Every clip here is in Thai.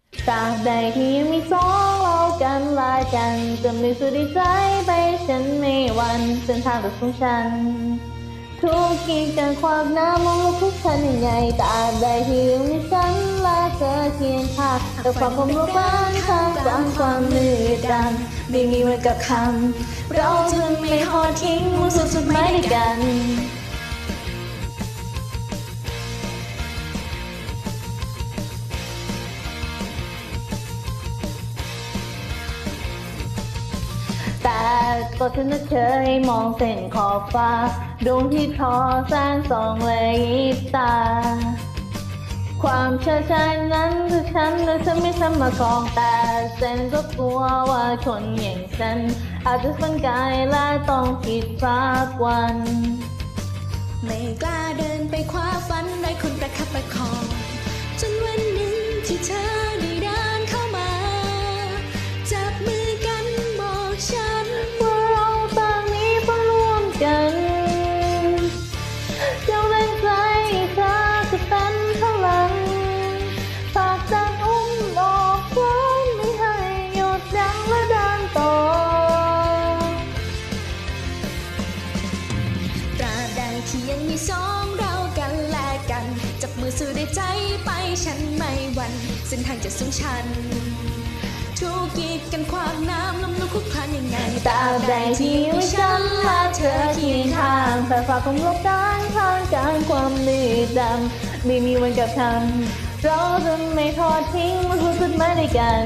ตราบใดที่ยังมีสองเรากันและกันจะไม่สุดใจไปฉันไม่หวั่นเส้นทางกับของฉันทุกกีดกันความน้ำมองและทุกทันยังไงตราบใดที่ยังมีฉันและเธอเคียงข้างกับความคมรู้บ้านทางกลางความมืดดำไม่มีวันกับคำเราจะไม่ทอดทิ้งมุ่งสู่จุดหมายด้วยกันแต่ก็ฉันน่ะเคยมองเส้นขอบฟ้าดวงที่ทอแสงส่องเลยตาความเชื่อใจนั้นคือฉันและฉันไม่ทำมาคองแต่เส้นก็กลัวว่าคนอย่างฉันอาจจะฝันไกลและต้องผิดพลาดวันไม่กล้าเดินไปคว้าฝันโดยคนประคับประคองจนวันหนึ่งที่เธอได้เดินเข้ามาจับมือกันบอกฉันว่าเราต่างมีฝันร่วมกันเจ้าแรงใจเธอจะเป็นพลังฝากดันอุ้มบอกฉันไม่ให้หยุดยั้งและเดินต่อตราบใดที่ยังมีสองเรากันและกันจับมือสู่ได้ใจไปฉันไม่หวั่นเส้นทางจะสูงชันทุกกีดกันความน้ำลมลุกคุกคลานยังไงตราบใดที่มีฉันและเธอเคียงข้างแต่ฝากความรักด้านข้างกลางความมืดดำไม่มีวันกับคำเราจะไม่ทอดทิ้งมันคือจุดหมายด้วยกัน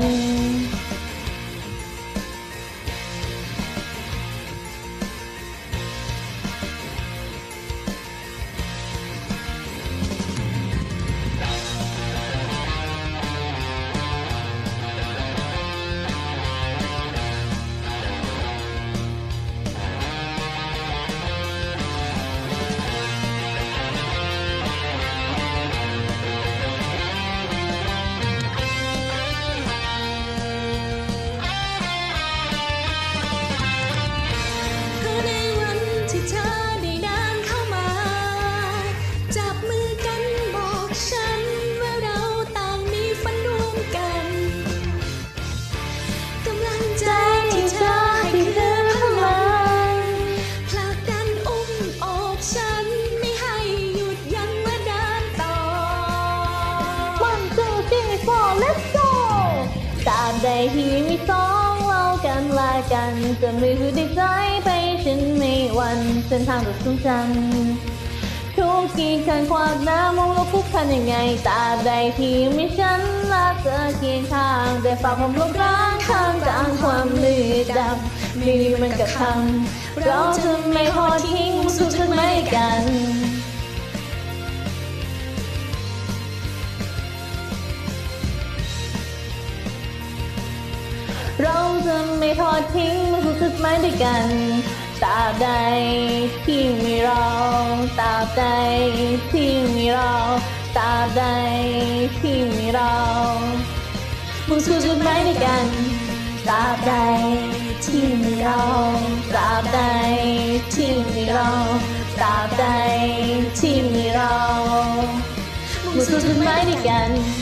ที่เธอได้เดินเข้ามาจับมือกันบอกฉันว่าเราต่างมีฝันร่วมกันกำลังใจที่เธอให้คือพลังผลักดันอุ้มโอบฉันไม่ให้หยุดยั้งและเดินต่อ One two three four let's go ตราบใดที่มีสองเรากันและกันจะไม่รู้ได้ใจไปฉันไม่หวั่นเส้นทางกับของฉันทุกกีดกันความน้ำมองและคุกคันยังไงตราบใดที่มีฉันและเธอเคียงข้างได้ฝากความรักร้างข้างกลางความมืดดำไม่มีมันกับคำเราจะไม่ทอดทิ้งสู่จุดหมายกันเราจะไม่ทอดทิ้งมันคือจุดหมายด้วยกันตราบใดที่มีเราตราบใดที่มีเราตราบใดที่มีเรามุ่งสู่จุดหมายด้วยกันตราบใดที่มีเราตราบใดที่มีเราตราบใดที่มีเรามุ่งสู่จุดหมายด้วยกัน